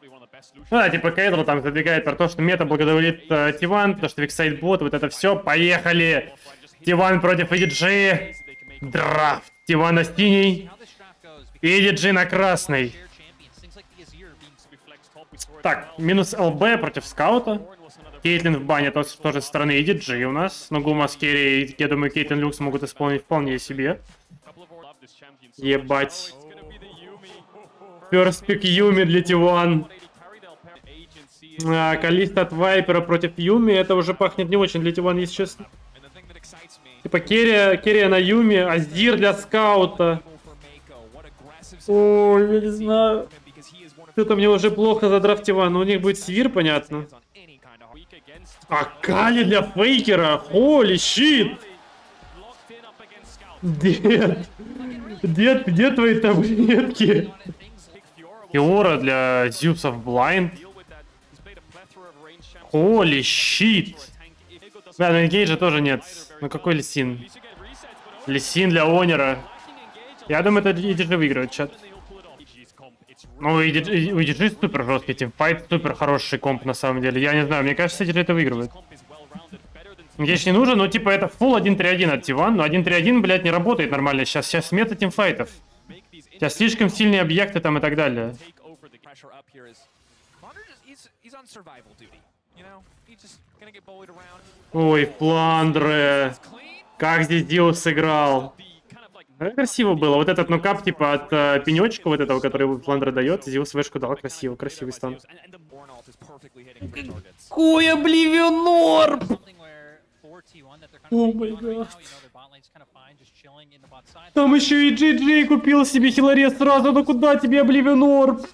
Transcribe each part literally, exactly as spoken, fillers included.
Ну да, типа Кейдл там забегает про то, что мета благодарит uh, Тиван, потому что Виксайд бот, вот это все. Поехали! Тиван против и ди джи. Драфт. Тиван на синий. И ди джи на красный. Так, минус ЛБ против скаута. Кейтлин в бане, то, тоже со стороны и ди джи у нас. Но Гума с Керри, я думаю, Кейтлин Люкс могут исполнить вполне себе. Ебать. First pick Юми для Тиван. А, Калиста от Вайпера против Юми. Это уже пахнет не очень для Тиван, если честно. Типа Керри, Керри на Юми, Азир для скаута. Ой, я не знаю. Это мне уже плохо за драфт Тиван, но у них будет Свир, понятно. А Кали для Фейкера? Холи щит! Дед! Дед, где твои таблетки? Иора для Зюсов Блайнд. Холи щит! Да, но Энгейджа тоже нет. Ну какой Лисин? Лисин для Онера. Я думаю, это и ди джи выигрывает, чат. Ну, у и ди джи супер жесткий тимфайт, супер хороший комп на самом деле. Я не знаю, мне кажется, и ди джи это выигрывает. Энгейдж не нужен, но типа это фул один три один от Тиван, но один три один, блядь, не работает нормально. Сейчас, сейчас мета тимфайтов. Сейчас слишком сильные объекты там и так далее. Ой, Фландре. Как здесь Диус сыграл. Красиво было. Вот этот нокап типа от э, пенечка вот этого, который Фландре дает. Зиус вешку дал. Красиво, красивый стан. Какой Обливион Орб! О май гад. Там еще и джей джей купил себе хиларес сразу. Ну куда тебе Обливион Орб?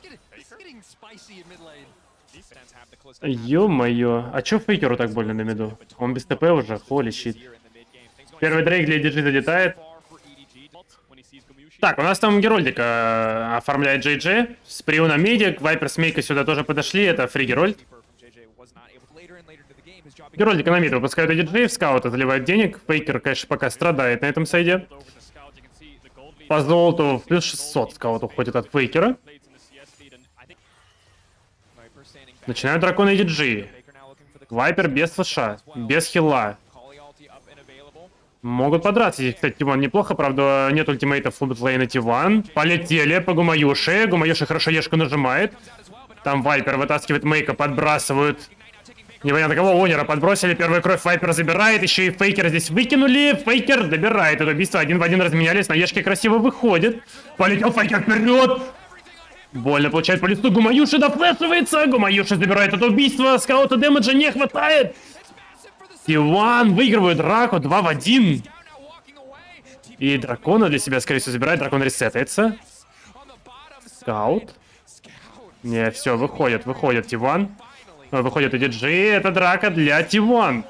Ё-моё. А чё Фейкеру так больно на миду? Он без ТП уже? Холи щит. Первый дрейк для ди джи залетает. Так, у нас там Герольдика оформляет джей джей. С Приуна Медик, Вайпер с Мейка сюда тоже подошли. Это фри Герольд. Герольдика на мид выпускают и ди джей, в скаута заливает денег. Фейкер, конечно, пока страдает на этом сайде. По золоту плюс шестьсот скаут уходит от Фейкера. Начинают драконы и ди джи. Вайпер без флеша, без хила. Могут подраться здесь, кстати, Тиван неплохо, правда, нет ультимейтов у ботлейна Тиван. Полетели по Гумаюши, Гумаюши хорошо ешку нажимает. Там Вайпер вытаскивает Мейка, подбрасывают. Непонятно кого, Онера подбросили, первую кровь Вайпер забирает, еще и Фейкера здесь выкинули. Фейкер добирает это убийство, один в один разменялись, на ешке красиво выходит. Полетел Фейкер вперед. Больно получает по листу, Гумаюши дофлешивается, Гумаюши забирает это убийство, скаута дэмэджа не хватает. Тиван выигрывает драку два в один. И дракона для себя, скорее всего, забирает. Дракон ресетается. Скаут. Не, все, выходит, выходит Тиван. Выходит и ди джей. Это драка для Тиван.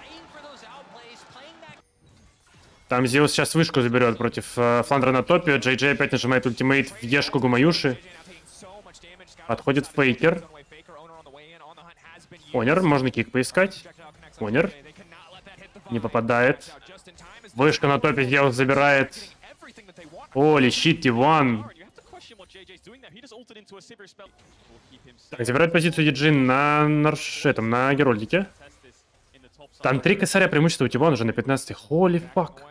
Там Зиус сейчас вышку заберет против э, Фландра на топе. джей джей опять нажимает ультимейт в ешку Гумаюши. Подходит Фейкер. Онер, можно кик поискать. Онер. Не попадает. Вышка на топе Зеус забирает. Оли, щит, Тиван. Так, забирает позицию ди джей на, на, этом, на Герольдике. Там три косаря преимущества у Тиван уже на пятнадцатый. Холи фак.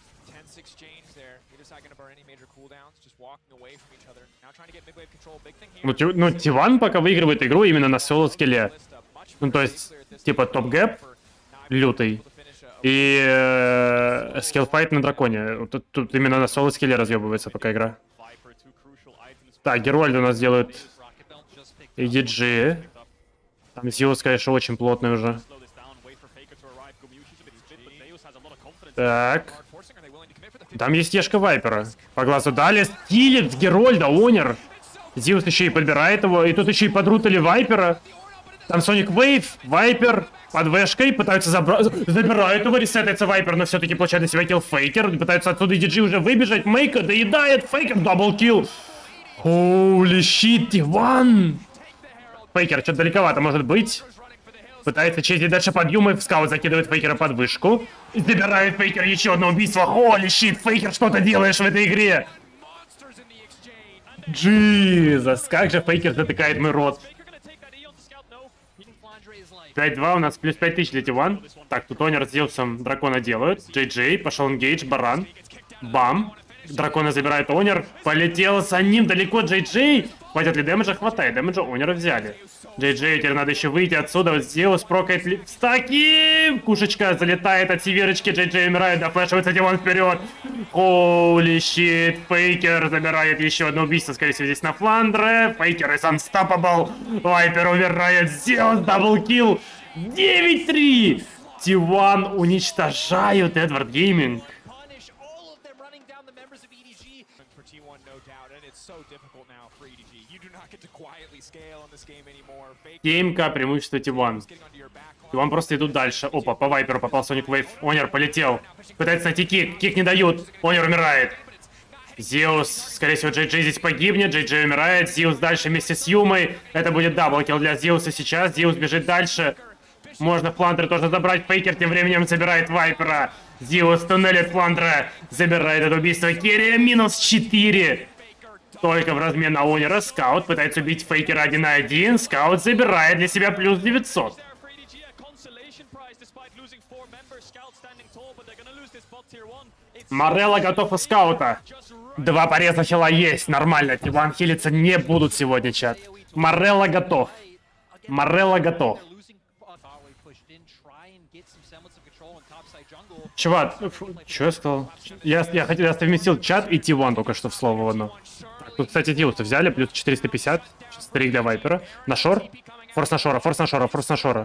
Ну, ти, ну, Тиван пока выигрывает игру именно на соло-скилле. Ну, то есть, типа, топ-гэп лютый. И э, скиллфайт на драконе. Тут, тут именно на соло-скилле разъебывается пока игра. Так, Герольд у нас делают и ди джей. Там Зиус, конечно, очень плотный уже. Так. Там есть ешка Вайпера. По глазу дали. Стилит Герольда, Онер. Зиус еще и подбирает его. И тут еще и подрутали Вайпера. Там Соник Вейв, Вайпер под вешкой. Пытаются забрать. Забирают его, ресетается Вайпер, но все-таки получает на себя килл Фейкер. Пытаются отсюда и ди джей уже выбежать. Мейка доедает. Фейкер даблкилл. Холи щит, Тиван. Фейкер что-то далековато может быть. Пытается честь дальше подъемы. Скаут закидывает Фейкера под вышку. Забирает Фейкер еще одно убийство. Холи щит, Фейкер, что ты делаешь в этой игре? Джизус, как же Фейкер затыкает мой рот. пять-два, у нас плюс пять тысяч для Тиван. Так, тут Онер с Зеусом дракона делают. Джей Джей, пошел энгейдж, баран. Бам. Дракона забирает Онер. Полетел за ним далеко Джей Джей. Хватит ли дэмэджа? Хватает. Дэмэджа Онера взяли. Джей Джей, теперь надо еще выйти отсюда. Вот Зеус прокает ли... С таким! Кушечка залетает от северочки. Джей Джей умирает. Дофлешивается Диван вперед. Holy shit. Фейкер забирает еще одно убийство. Скорее всего, здесь на фландре. Фейкер is unstoppable. Вайпер умирает. Зеус даблкилл. девять-три. Тиван уничтожают Эдвард Гейминг. Геймка, преимущество Тиван. Тиван просто идут дальше. Опа, по Вайперу попал Соник Вейв. Онер полетел. Пытается найти кик. Кик не дают. Онер умирает. Зеус, скорее всего, Джей Джей здесь погибнет. Джей Джей умирает. Зеус дальше вместе с Юмой. Это будет даблкилл для Зеуса сейчас. Зеус бежит дальше. Можно Фландер тоже забрать. Фейкер тем временем забирает Вайпера. Зеус туннелит Фландера. Забирает это убийство. Керри минус четыре. Только в размен на Онера. Скаут пытается убить Фейкера один на один. Скаут забирает для себя плюс девятьсот. Морелло готов у Скаута. Два пореза хила есть. Нормально. Тиван хилиться не будут сегодня, чат. Морелло готов. Морелло готов. Чувак, что я сказал? Я, я хотел, я совместил чат и Тиван только что в слово одно. Тут, кстати, Дилуса взяли, плюс четыреста пятьдесят. Стрик для Вайпера. На шор. Форс на шора, форс на шора, форс на шора.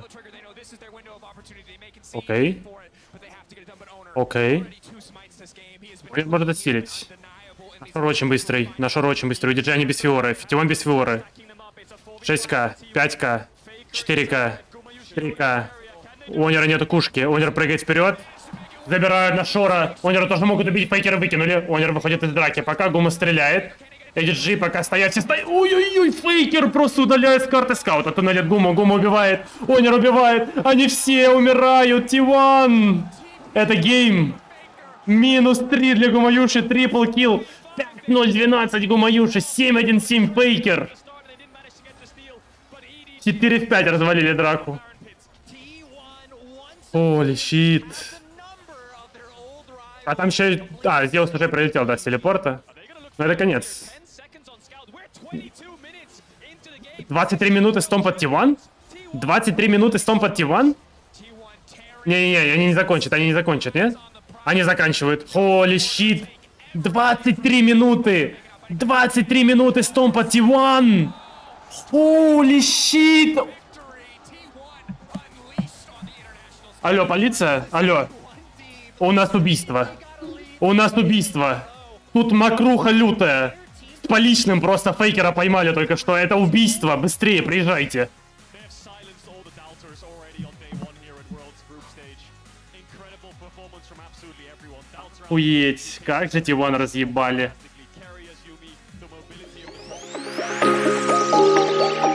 Окей. Окей. Может отсилить. На шор очень быстрый. На шор очень быстрый. У диджея не без фиоры. Тиван без фиоры. шесть ка, пять ка, четыре ка, три ка. У Онера нету кушки. Онер прыгает вперед. Забирают на шора. Онера тоже могут убить. Фейкера выкинули. Онер выходит из драки. Пока Гума стреляет. Эдиджи пока стоят. Все стоят. Ой-ой-ой. Фейкер просто удаляет с карты скаута. Туннелит Гума. Гума убивает. Онер убивает. Они все умирают. Тиван. Это гейм. Минус три для Гумаюши. Трипл килл. пять ноль двенадцать Гумаюши. семь один семь Фейкер. четыре в пять развалили драку. Holy shit. А там еще... А, Зеус уже пролетел, да, с телепорта. Ну это конец. двадцать три минуты стомп от Тиван? двадцать три минуты стомп от Тиван? Не-не-не, они не закончат, они не закончат, нет? Они заканчивают. Holy shit. двадцать три минуты. двадцать три минуты стомп от Тиван. Holy shit. Алло, полиция? Алло. У нас убийство. У нас убийство. Тут макруха лютая. С поличным просто Фейкера поймали только что. Это убийство. Быстрее, приезжайте. Уедь. Как же Тиван разъебали.